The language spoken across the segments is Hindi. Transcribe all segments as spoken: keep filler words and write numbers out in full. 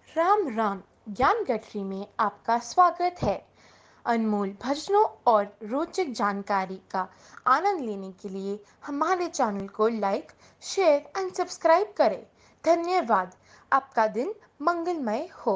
राम राम। ज्ञान गठरी में आपका स्वागत है। अनमोल भजनों और रोचक जानकारी का आनंद लेने के लिए हमारे चैनल को लाइक, शेयर एंड सब्सक्राइब करें। धन्यवाद। आपका दिन मंगलमय हो।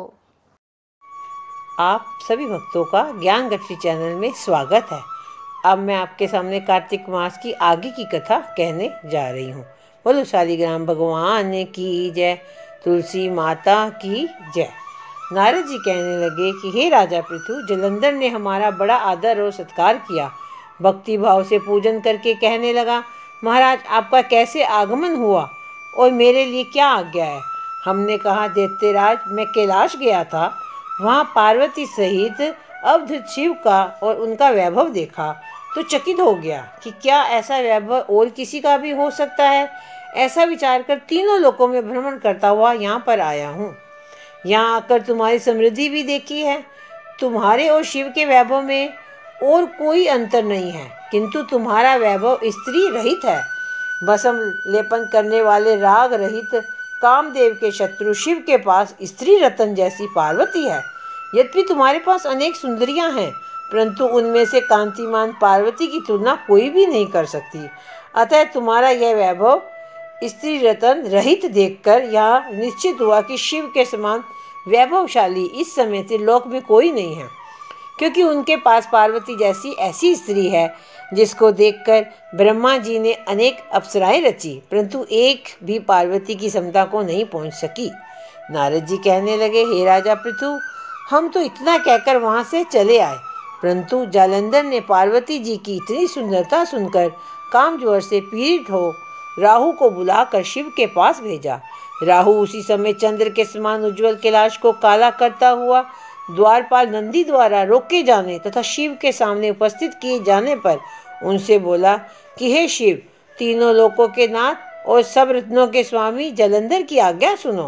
आप सभी भक्तों का ज्ञान गठरी चैनल में स्वागत है। अब मैं आपके सामने कार्तिक मास की आगे की कथा कहने जा रही हूँ। बोलो शालिग्राम भगवान की जय, तुलसी माता की जय। नारद जी कहने लगे कि हे राजा पृथु, जलंधर ने हमारा बड़ा आदर और सत्कार किया। भक्ति भाव से पूजन करके कहने लगा, महाराज आपका कैसे आगमन हुआ और मेरे लिए क्या आज्ञा है। हमने कहा, दैत्यराज मैं कैलाश गया था, वहाँ पार्वती सहित अवधूत शिव का और उनका वैभव देखा तो चकित हो गया कि क्या ऐसा वैभव और किसी का भी हो सकता है। ऐसा विचार कर तीनों लोकों में भ्रमण करता हुआ यहाँ पर आया हूँ। यहाँ आकर तुम्हारी समृद्धि भी देखी है। तुम्हारे और शिव के वैभव में और कोई अंतर नहीं है, किंतु तुम्हारा वैभव स्त्री रहित है। भस्म लेपन करने वाले राग रहित कामदेव के शत्रु शिव के पास स्त्री रतन जैसी पार्वती है। यद्यपि तुम्हारे पास अनेक सुंदरियां हैं, परंतु उनमें से कांतिमान पार्वती की तुलना कोई भी नहीं कर सकती। अतः तुम्हारा यह वैभव स्त्री रतन रहित देखकर यह निश्चित हुआ कि शिव के समान वैभवशाली इस समय त्रिलोक में कोई नहीं है, क्योंकि उनके पास पार्वती जैसी ऐसी स्त्री है जिसको देखकर ब्रह्मा जी ने अनेक अप्सराएं रची, परंतु एक भी पार्वती की समता को नहीं पहुंच सकी। नारद जी कहने लगे, हे राजा पृथु, हम तो इतना कहकर वहां से चले आए, परंतु जालंधर ने पार्वती जी की इतनी सुंदरता सुनकर कामज्वर से पीड़ित हो राहु को बुलाकर शिव के पास भेजा। राहु उसी समय चंद्र के समान उज्ज्वल कैलाश को काला करता हुआ द्वारपाल नंदी द्वारा रोके जाने तथा शिव के सामने उपस्थित किए जाने पर उनसे बोला कि हे शिव, तीनों लोकों के नाथ और सब रत्नों के स्वामी जलंधर की आज्ञा सुनो।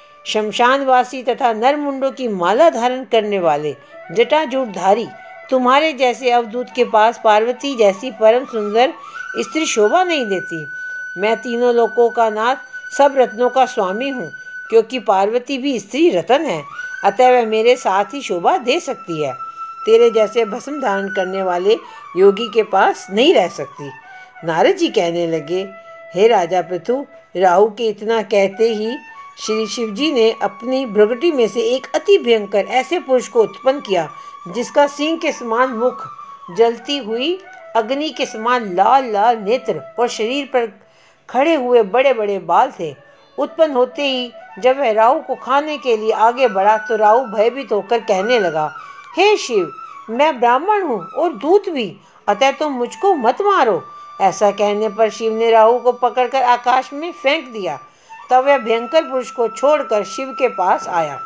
शमशानवासी तथा नरमुंडों की माला धारण करने वाले जटाजूटधारी तुम्हारे जैसे अवधूत के पास पार्वती जैसी परम सुंदर स्त्री शोभा नहीं देती। मैं तीनों लोकों का नाथ, सब रत्नों का स्वामी हूँ, क्योंकि पार्वती भी स्त्री रतन है, अतः वह मेरे साथ ही शोभा दे सकती है। तेरे जैसे भस्म धारण करने वाले योगी के पास नहीं रह सकती। नारद जी कहने लगे, हे राजा पृथु, राहु के इतना कहते ही श्री शिव जी ने अपनी भ्रगटी में से एक अति भयंकर ऐसे पुरुष को उत्पन्न किया जिसका सिंह के समान मुख, जलती हुई अग्नि के समान लाल लाल नेत्र और शरीर पर खड़े हुए बड़े बड़े बाल थे। उत्पन्न होते ही जब वह राहु को खाने के लिए आगे बढ़ा तो राहु भयभीत होकर कहने लगा, हे शिव, मैं ब्राह्मण हूँ और दूत भी, अतः तुम तो मुझको मत मारो। ऐसा कहने पर शिव ने राहु को पकड़कर आकाश में फेंक दिया। तब वह भयंकर पुरुष को छोड़कर शिव के पास आया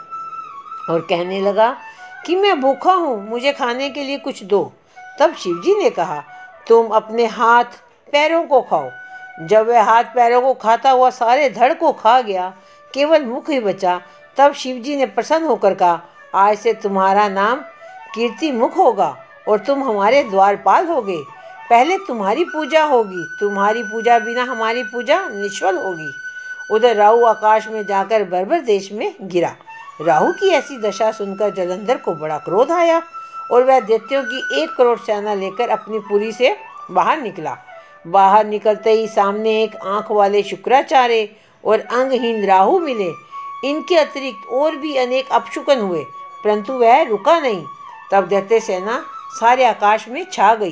और कहने लगा कि मैं भूखा हूँ, मुझे खाने के लिए कुछ दो। तब शिव जी ने कहा, तुम अपने हाथ पैरों को खाओ। जब वह हाथ पैरों को खाता हुआ सारे धड़ को खा गया, केवल मुख ही बचा, तब शिव जी ने प्रसन्न होकर कहा, आज से तुम्हारा नाम कीर्ति मुख होगा और तुम हमारे द्वारपाल होगे। पहले तुम्हारी पूजा होगी, तुम्हारी पूजा बिना हमारी पूजा निष्फल होगी। उधर राहु आकाश में जाकर बर्बर देश में गिरा। राहु की ऐसी दशा सुनकर जलंधर को बड़ा क्रोध आया और वह दैत्यों की एक करोड़ सेना लेकर अपनी पुरी से बाहर निकला। बाहर निकलते ही सामने एक आंख वाले शुक्राचार्य और अंगहीन राहु मिले। इनके अतिरिक्त और भी अनेक अपशुकन हुए, परंतु वह रुका नहीं। तब दैत्य सेना सारे आकाश में छा गई।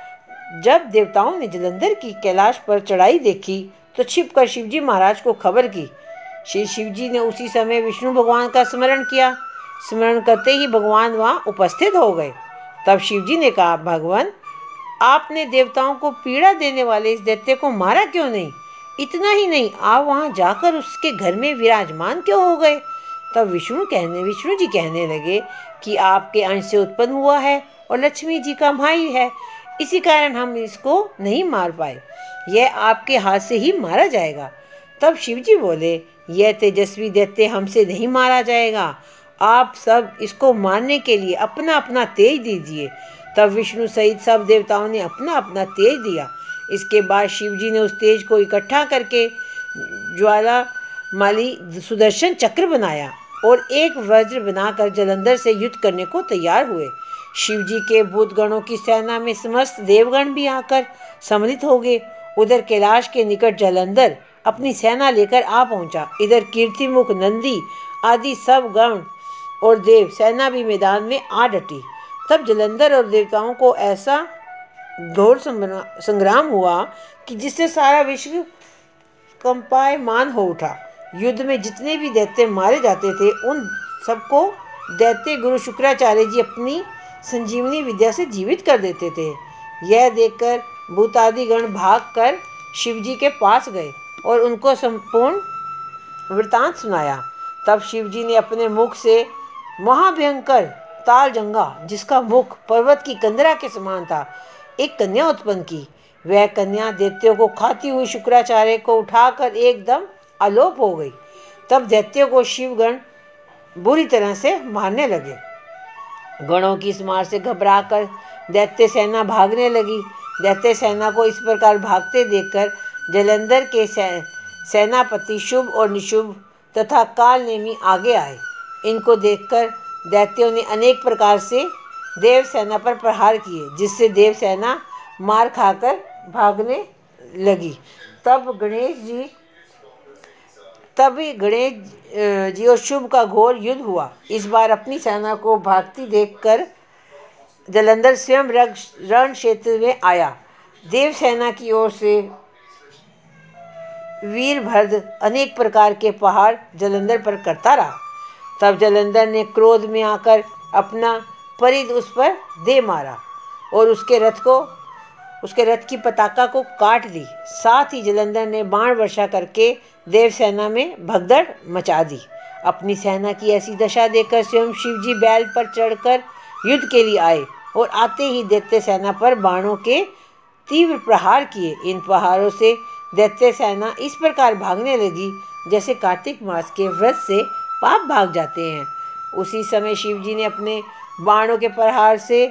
जब देवताओं ने जलंधर की कैलाश पर चढ़ाई देखी तो छिपकर शिवजी महाराज को खबर की। श्री शिवजी ने उसी समय विष्णु भगवान का स्मरण किया। स्मरण करते ही भगवान वहाँ उपस्थित हो गए। तब शिवजी ने कहा, भगवान, आपने देवताओं को पीड़ा देने वाले इस दैत्य को मारा क्यों नहीं? इतना ही नहीं, आप वहाँ जाकर उसके घर में विराजमान क्यों हो गए? तब विष्णु कहने विष्णु जी कहने लगे कि आपके अंश से उत्पन्न हुआ है और लक्ष्मी जी का भाई है, इसी कारण हम इसको नहीं मार पाए। यह आपके हाथ से ही मारा जाएगा। तब शिवजी बोले, यह तेजस्वी दैत्य हमसे नहीं मारा जाएगा, आप सब इसको मारने के लिए अपना अपना तेज दीजिए। तब विष्णु सहित सब देवताओं ने अपना अपना तेज दिया। इसके बाद शिवजी ने उस तेज को इकट्ठा करके ज्वाला माली सुदर्शन चक्र बनाया और एक वज्र बनाकर जलंधर से युद्ध करने को तैयार हुए। शिवजी के भूतगणों की सेना में समस्त देवगण भी आकर सम्मिलित हो गए। उधर कैलाश के निकट जलंधर अपनी सेना लेकर आ पहुंचा। इधर कीर्तिमुख, नंदी आदि सब गण और देव सेना भी मैदान में आ डटी। तब जलंधर और देवताओं को ऐसा घोर संग्राम हुआ कि जिससे सारा विश्व कंपायमान हो उठा। युद्ध में जितने भी दैत्य मारे जाते थे उन सबको दैत्य गुरु शुक्राचार्य जी अपनी संजीवनी विद्या से जीवित कर देते थे। यह देखकर भूतादि गण भाग कर शिवजी के पास गए और उनको संपूर्ण वृतांत सुनाया। तब शिवजी ने अपने मुख से महाभयंकर तालजंगा, जिसका मुख पर्वत की कंदरा के समान था, एक कन्या उत्पन्न की। वह कन्या दैत्यों को खाती हुई शुक्राचार्य को उठाकर एकदम आलोप हो गई। तब दैत्यों को शिवगण बुरी तरह से मारने लगे। गणों की इस मार से घबराकर दैत्य सेना भागने लगी। दैत्य सेना को इस प्रकार भागते देखकर जलंधर के सेनापति शुभ और निशुभ तथा कालनेमी आगे आए। इनको देखकर दैत्यों ने अनेक प्रकार से देव सेना पर प्रहार किए, जिससे देव सेना मार खाकर भागने लगी। तब गणेश जी तभी गणेश जी और शुभ का घोर युद्ध हुआ। इस बार अपनी सेना को भागती देखकर जलंधर स्वयं रण क्षेत्र में आया। देव सेना की ओर से वीरभद्र अनेक प्रकार के पहाड़ जलंधर पर करता रहा। तब जलंधर ने क्रोध में आकर अपना परिध उस पर दे मारा और उसके रथ को उसके रथ की पताका को काट दी। साथ ही जलंधर ने बाण वर्षा करके देव सेना में भगदड़ मचा दी। अपनी सेना की ऐसी दशा देखकर स्वयं शिवजी बैल पर चढ़कर युद्ध के लिए आए और आते ही दैत्य सेना पर बाणों के तीव्र प्रहार किए। इन प्रहारों से दैत्य सेना इस प्रकार भागने लगी जैसे कार्तिक मास के व्रत से पाप भाग जाते हैं। उसी समय शिवजी ने अपने बाणों के प्रहार से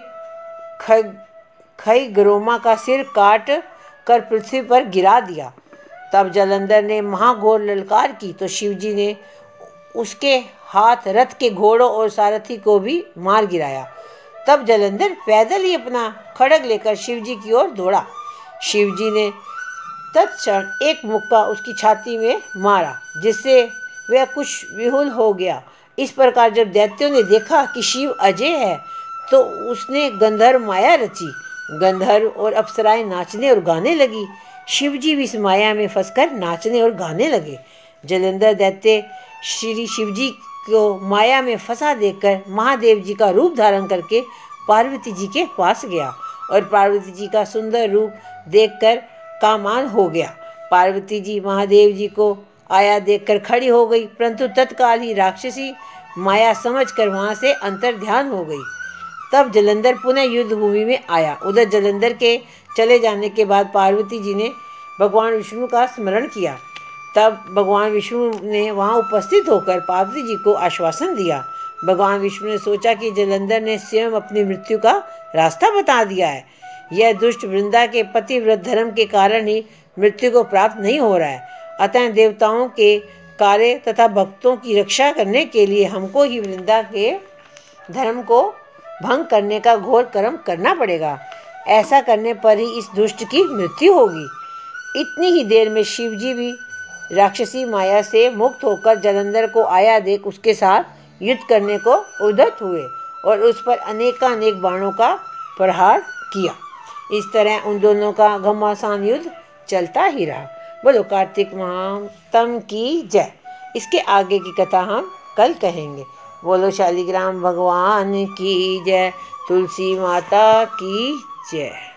खग खई गरोमा का सिर काट कर पृथ्वी पर गिरा दिया। तब जलंधर ने महाघोर ललकार की तो शिवजी ने उसके हाथ रथ के घोड़ों और सारथी को भी मार गिराया। तब जलंधर पैदल ही अपना खड्ग लेकर शिवजी की ओर दौड़ा। शिवजी ने तत्क्षण एक मुक्का उसकी छाती में मारा, जिससे वह कुछ विहुल हो गया। इस प्रकार जब दैत्यों ने देखा कि शिव अजय है तो उसने गंधर्व माया रची। गंधर्व और अप्सराएं नाचने और गाने लगी। शिवजी भी इस माया में फंसकर नाचने और गाने लगे। जलंधर दैत्य श्री शिवजी को माया में फंसा देखकर महादेव जी का रूप धारण करके पार्वती जी के पास गया और पार्वती जी का सुंदर रूप देखकर कामान हो गया। पार्वती जी महादेव जी को आया देखकर खड़ी हो गई, परंतु तत्काल ही राक्षसी माया समझकर वहां से अंतर ध्यान हो गई। तब जलंधर पुनः युद्ध भूमि में आया। उधर जलंधर के चले जाने के बाद पार्वती जी ने भगवान विष्णु का स्मरण किया। तब भगवान विष्णु ने वहां उपस्थित होकर पार्वती जी को आश्वासन दिया। भगवान विष्णु ने सोचा कि जलंधर ने स्वयं अपनी मृत्यु का रास्ता बता दिया है। यह दुष्ट वृंदा के पतिव्रत धर्म के कारण ही मृत्यु को प्राप्त नहीं हो रहा है। अतः देवताओं के कार्य तथा भक्तों की रक्षा करने के लिए हमको ही वृंदा के धर्म को भंग करने का घोर कर्म करना पड़ेगा। ऐसा करने पर ही इस दुष्ट की मृत्यु होगी। इतनी ही देर में शिवजी भी राक्षसी माया से मुक्त होकर जलंधर को आया देख उसके साथ युद्ध करने को उद्यत हुए और उस पर अनेकानेक बाणों का प्रहार किया। इस तरह उन दोनों का घमासान युद्ध चलता ही रहा। बोलो कार्तिक महात्म की जय। इसके आगे की कथा हम कल कहेंगे। बोलो शालिग्राम भगवान की जय, तुलसी माता की जय।